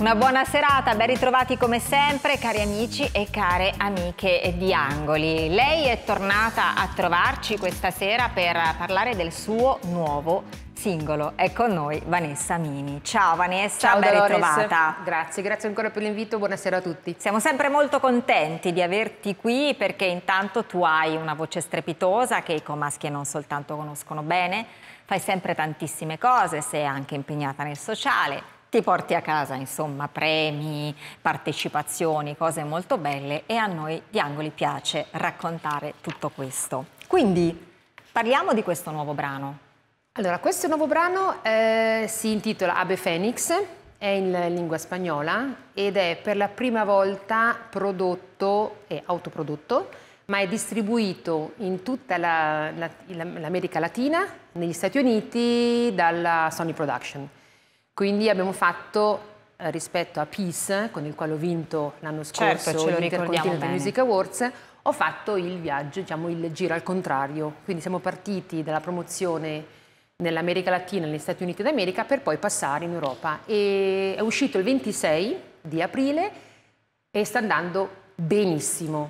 Una buona serata, ben ritrovati come sempre cari amici e care amiche di Angoli. Lei è tornata a trovarci questa sera per parlare del suo nuovo singolo. È con noi Vanessa Mini. Ciao Vanessa, ciao, ben Dolores. ritrovata. Grazie ancora per l'invito, buonasera a tutti. Siamo sempre molto contenti di averti qui perché intanto tu hai una voce strepitosa che i comaschi non soltanto conoscono bene, fai sempre tantissime cose, sei anche impegnata nel sociale. Ti porti a casa, insomma, premi, partecipazioni, cose molto belle e a noi di Angoli piace raccontare tutto questo. Quindi parliamo di questo nuovo brano. Allora, questo nuovo brano si intitola Ave Fénix, è in lingua spagnola ed è per la prima volta prodotto e autoprodotto, ma è distribuito in tutta l'America Latina, negli Stati Uniti, dalla Sony Production. Quindi abbiamo fatto, rispetto a Peace, con il quale ho vinto l'anno scorso l'Intercontinental Music Awards, ho fatto il viaggio, diciamo il giro al contrario. Quindi siamo partiti dalla promozione nell'America Latina, negli Stati Uniti d'America, per poi passare in Europa. E è uscito il 26 di aprile e sta andando benissimo.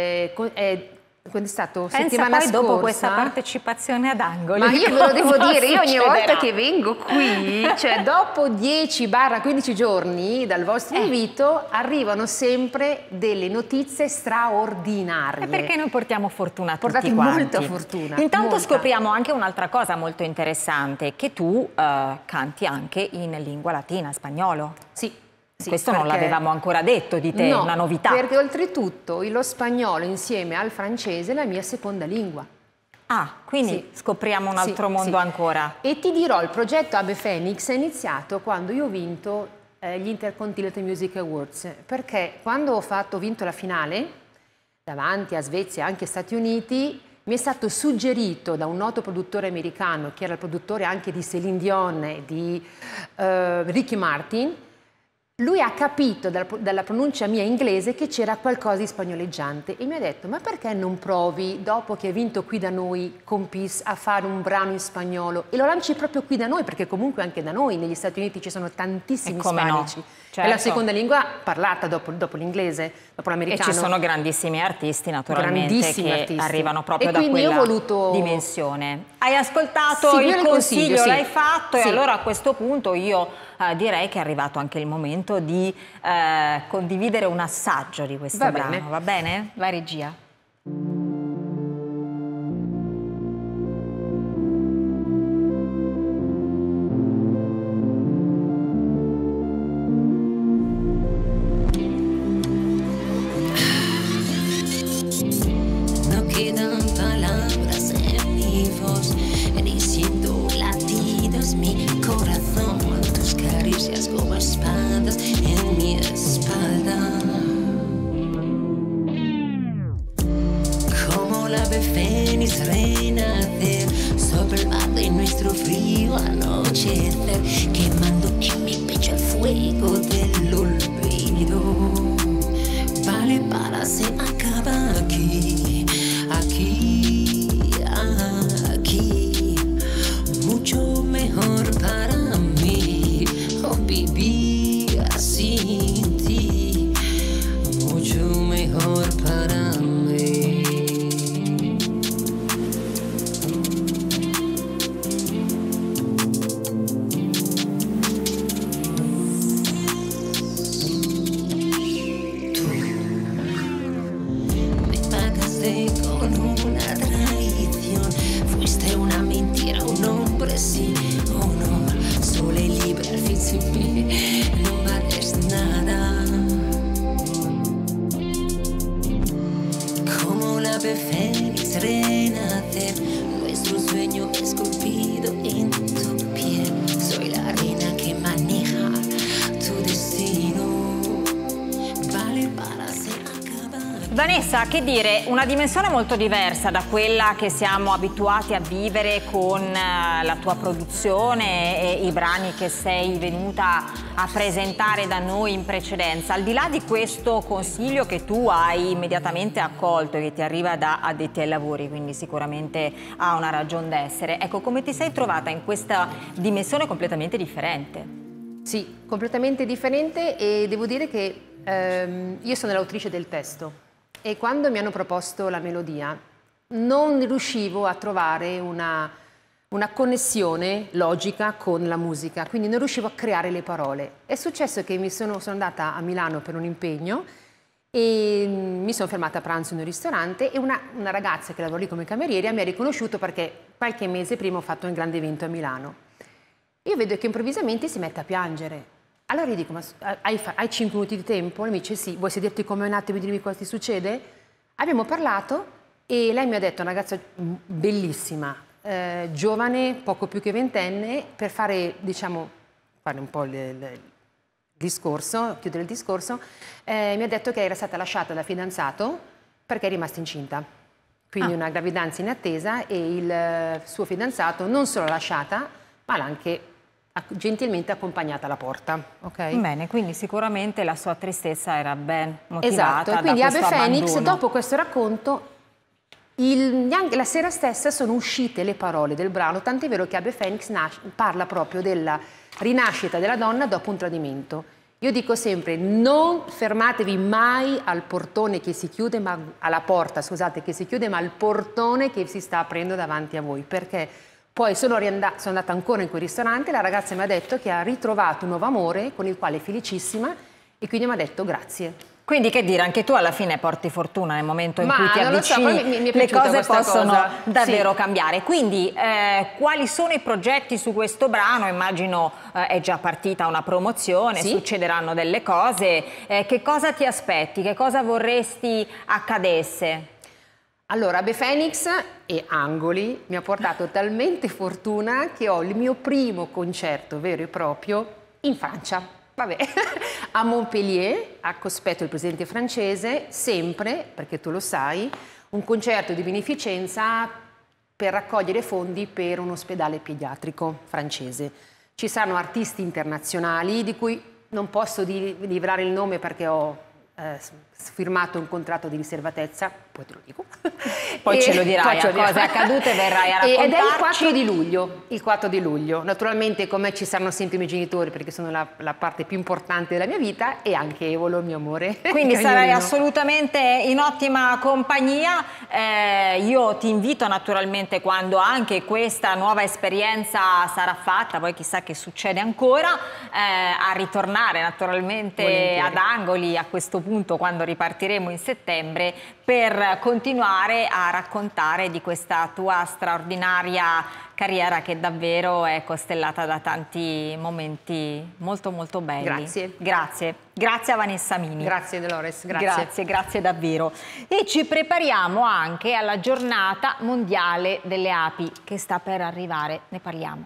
Quando è stato settimana scorsa, dopo questa partecipazione ad Angoli. Ma io ve lo devo dire, io ogni volta che vengo qui, cioè dopo 10-15 giorni dal vostro invito, arrivano sempre delle notizie straordinarie. Perché noi portiamo fortuna a tutti quanti. Molta fortuna. Intanto scopriamo anche un'altra cosa molto interessante, che tu canti anche in lingua latina, spagnolo. Sì. Sì, questo non l'avevamo ancora detto di te, no, una novità. Perché oltretutto lo spagnolo insieme al francese è la mia seconda lingua. Ah, quindi scopriamo un altro mondo ancora. E ti dirò, il progetto Ave Fénix è iniziato quando io ho vinto gli Intercontinental Music Awards, perché quando ho vinto la finale, davanti a Svezia e anche Stati Uniti, mi è stato suggerito da un noto produttore americano, che era il produttore anche di Céline Dion e di Ricky Martin. Lui ha capito dalla pronuncia mia inglese che c'era qualcosa di spagnoleggiante e mi ha detto: ma perché non provi, dopo che hai vinto qui da noi con Peace, a fare un brano in spagnolo e lo lanci proprio qui da noi, perché comunque anche da noi negli Stati Uniti ci sono tantissimi ispanici. No? Certo. È la seconda lingua parlata dopo l'inglese, dopo l'americano. E ci sono grandissimi artisti naturalmente che arrivano proprio da quella dimensione. Hai ascoltato il consiglio, l'hai fatto e allora a questo punto io direi che è arrivato anche il momento di condividere un assaggio di questo brano. Va bene? Vai regia. Quemando en mi pecho el fuego del olvido. Vale para se acaba aquí, aquí, aquí. Mucho mejor para mí vivir sin ti. Mucho mejor para mí. Sí o no, sola y libre al fin sin mí no vales nada. Como la ave fénix renacer, nuestro sueño esculpido en tu piel. Soy la reina que maneja tu destino. Vale para ser acabado. Vanessa, che dire, una dimensione molto diversa da quella che siamo abituati a vivere con la tua produzione e i brani che sei venuta a presentare da noi in precedenza. Al di là di questo consiglio che tu hai immediatamente accolto e che ti arriva da addetti ai lavori, quindi sicuramente ha una ragion d'essere, ecco, come ti sei trovata in questa dimensione completamente differente? Sì, completamente differente e devo dire che io sono l'autrice del testo e quando mi hanno proposto la melodia non riuscivo a trovare una connessione logica con la musica, quindi non riuscivo a creare le parole. È successo che sono andata a Milano per un impegno e mi sono fermata a pranzo in un ristorante e una ragazza che lavora lì come cameriera mi ha riconosciuto perché qualche mese prima ho fatto un grande evento a Milano. Io vedo che improvvisamente si mette a piangere. Allora gli dico, ma hai 5 minuti di tempo? E mi dice sì, vuoi sederti con me un attimo e dirmi cosa ti succede? Abbiamo parlato e lei mi ha detto, una ragazza bellissima, giovane, poco più che ventenne, per fare, diciamo, fare un po' il discorso, chiudere il discorso, mi ha detto che era stata lasciata dal fidanzato perché è rimasta incinta. Quindi una gravidanza in attesa e il suo fidanzato non solo l'ha lasciata, ma l'ha anche gentilmente accompanyata alla porta. Okay? Bene, quindi sicuramente la sua tristezza era ben motivata. Esatto, quindi da Abe questo Phoenix, abbandono. dopo questo racconto, la sera stessa sono uscite le parole del brano, tant'è vero che Abe Phoenix parla proprio della rinascita della donna dopo un tradimento. Io dico sempre, non fermatevi mai al portone che si chiude, ma alla porta, scusate, che si chiude, ma al portone che si sta aprendo davanti a voi, perché poi sono andata ancora in quel ristorante, la ragazza mi ha detto che ha ritrovato un nuovo amore con il quale è felicissima e quindi mi ha detto grazie. Quindi che dire, anche tu alla fine porti fortuna nel momento in Ma cui ti non lo so, avvicini, poi mi è le piaciuta cose questa possono cosa. davvero Sì. cambiare. Quindi quali sono i progetti su questo brano? Immagino è già partita una promozione, Sì. succederanno delle cose. Che cosa ti aspetti? Che cosa vorresti accadesse? Allora, Abe Phoenix e Angoli mi ha portato talmente fortuna che ho il mio primo concerto vero e proprio in Francia. Vabbè, a Montpellier, a cospetto il presidente francese, sempre, perché tu lo sai, un concerto di beneficenza per raccogliere fondi per un ospedale pediatrico francese. Ci saranno artisti internazionali di cui non posso livrare il nome perché ho firmato un contratto di riservatezza, poi te lo dico. Poi ce lo dirai, a cose accadute verrai a raccontarci. Ed è il 4 di luglio, il 4 di luglio. Naturalmente con me ci saranno sempre i miei genitori perché sono la parte più importante della mia vita e anche Evolo, mio amore. Quindi sarai assolutamente in ottima compagnia. Io ti invito naturalmente quando anche questa nuova esperienza sarà fatta, poi chissà che succede ancora, a ritornare naturalmente Volentieri. ad Angoli a questo punto quando ripartiremo in settembre per continuare a raccontare di questa tua straordinaria carriera che davvero è costellata da tanti momenti molto molto belli. Grazie. Grazie. Grazie a Vanessa Mini. Grazie Dolores, grazie. Grazie davvero. E ci prepariamo anche alla giornata mondiale delle api che sta per arrivare, ne parliamo.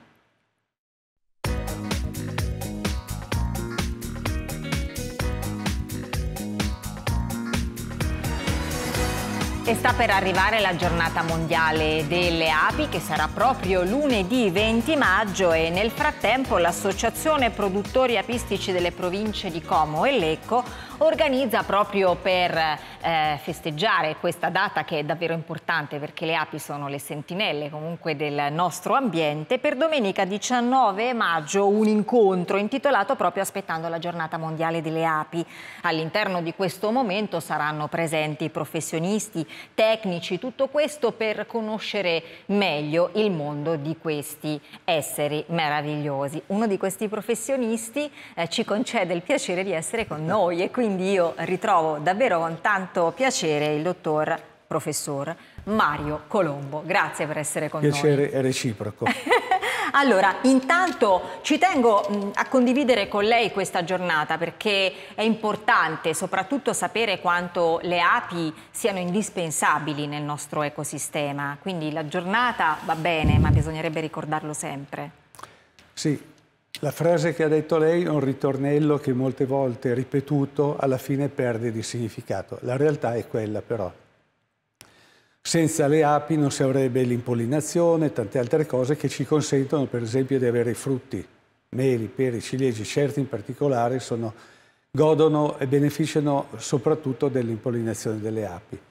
E sta per arrivare la giornata mondiale delle api che sarà proprio lunedì 20 maggio e nel frattempo l'Associazione Produttori Apistici delle province di Como e Lecco organizza proprio per festeggiare questa data che è davvero importante perché le api sono le sentinelle comunque del nostro ambiente. Per domenica 19 maggio un incontro intitolato proprio Aspettando la giornata mondiale delle api. All'interno di questo momento saranno presenti professionisti, tecnici, tutto questo per conoscere meglio il mondo di questi esseri meravigliosi. Uno di questi professionisti ci concede il piacere di essere con noi e quindi io ritrovo davvero con tanto piacere il dottor professor Mario Colombo. Grazie per essere con noi. Piacere è reciproco. Allora, intanto ci tengo a condividere con lei questa giornata perché è importante soprattutto sapere quanto le api siano indispensabili nel nostro ecosistema. Quindi la giornata va bene, ma bisognerebbe ricordarlo sempre. Sì, la frase che ha detto lei è un ritornello che molte volte ripetuto alla fine perde di significato. La realtà è quella però. Senza le api non si avrebbe l'impollinazione e tante altre cose che ci consentono per esempio di avere frutti, meli, peri, ciliegie, certi in particolare godono e beneficiano soprattutto dell'impollinazione delle api.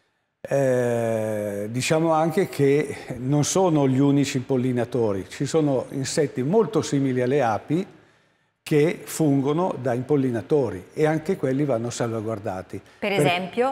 Diciamo anche che non sono gli unici impollinatori, ci sono insetti molto simili alle api che fungono da impollinatori e anche quelli vanno salvaguardati. Per esempio?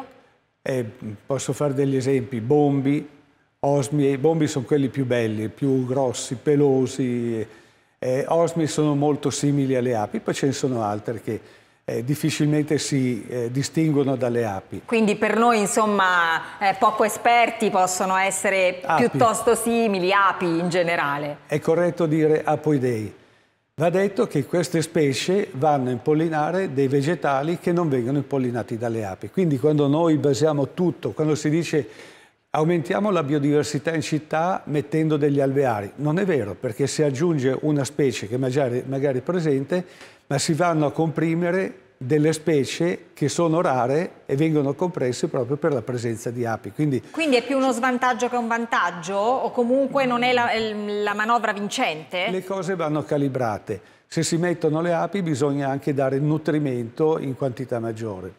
Posso fare degli esempi: bombi, osmie. I bombi sono quelli più belli, più grossi, pelosi. Osmie sono molto simili alle api, poi ce ne sono altre che difficilmente si distinguono dalle api. Quindi per noi, insomma, poco esperti possono essere piuttosto simili, api in generale. È corretto dire apoidei. Va detto che queste specie vanno a impollinare dei vegetali che non vengono impollinati dalle api. Quindi quando noi basiamo tutto, quando si dice aumentiamo la biodiversità in città mettendo degli alveari, non è vero, perché si aggiunge una specie che magari è presente, ma si vanno a comprimere delle specie che sono rare e vengono compresse proprio per la presenza di api. Quindi è più uno svantaggio che un vantaggio? O comunque non è la manovra vincente? Le cose vanno calibrate. Se si mettono le api bisogna anche dare nutrimento in quantità maggiore.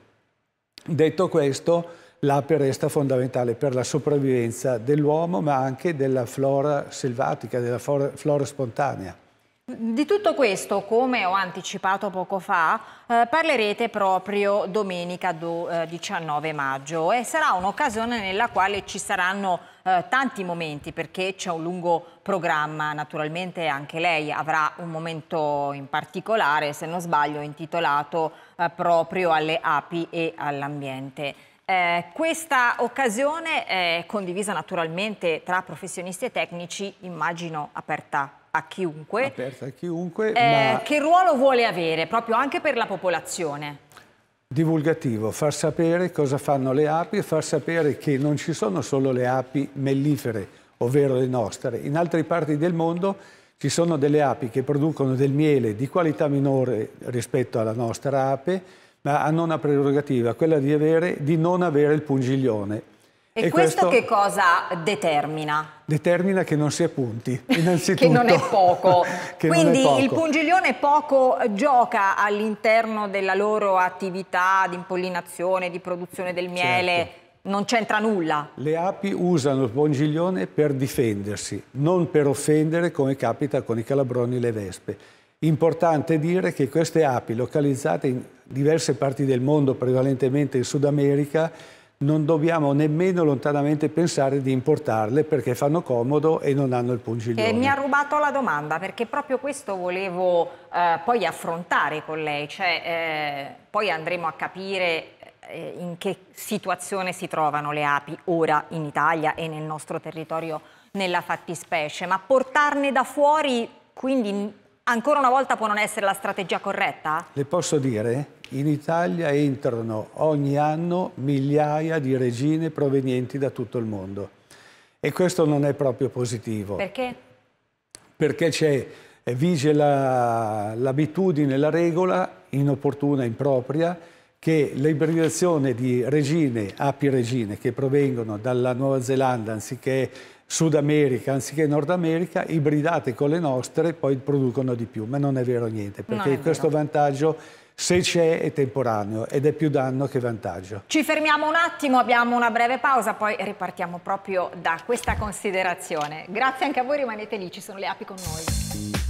Detto questo, l'ape resta fondamentale per la sopravvivenza dell'uomo, ma anche della flora selvatica, della flora spontanea. Di tutto questo, come ho anticipato poco fa, parlerete proprio domenica 19 maggio e sarà un'occasione nella quale ci saranno tanti momenti, perché c'è un lungo programma. Naturalmente anche lei avrà un momento in particolare, se non sbaglio, intitolato proprio alle api e all'ambiente. Questa occasione è condivisa naturalmente tra professionisti e tecnici, immagino aperta a chiunque. Aperta a chiunque, ma che ruolo vuole avere proprio anche per la popolazione? Divulgativo, far sapere cosa fanno le api e far sapere che non ci sono solo le api mellifere, ovvero le nostre. In altre parti del mondo ci sono delle api che producono del miele di qualità minore rispetto alla nostra ape, ma hanno una prerogativa, quella di non avere il pungiglione. E questo che cosa determina? Determina che non si appunti, innanzitutto. Che non è poco. Quindi poco. Il pungiglione poco gioca all'interno della loro attività di impollinazione, di produzione del miele, certo. Non c'entra nulla. Le api usano il pungiglione per difendersi, non per offendere come capita con i calabroni e le vespe. Importante dire che queste api, localizzate in diverse parti del mondo, prevalentemente in Sud America, non dobbiamo nemmeno lontanamente pensare di importarle perché fanno comodo e non hanno il pungiglione. Mi ha rubato la domanda, perché proprio questo volevo poi affrontare con lei, cioè poi andremo a capire in che situazione si trovano le api ora in Italia e nel nostro territorio nella fattispecie, ma portarne da fuori quindi ancora una volta può non essere la strategia corretta? Le posso dire? In Italia entrano ogni anno migliaia di regine provenienti da tutto il mondo e questo non è proprio positivo. Perché? Perché vige l'abitudine, la regola inopportuna, impropria, che l'ibridazione di regine, api regine, che provengono dalla Nuova Zelanda anziché Sud America, anziché Nord America, ibridate con le nostre, poi producono di più, ma non è vero niente, perché questo vantaggio, se c'è, è temporaneo ed è più danno che vantaggio. Ci fermiamo un attimo, abbiamo una breve pausa, poi ripartiamo proprio da questa considerazione. Grazie anche a voi, rimanete lì, ci sono le api con noi.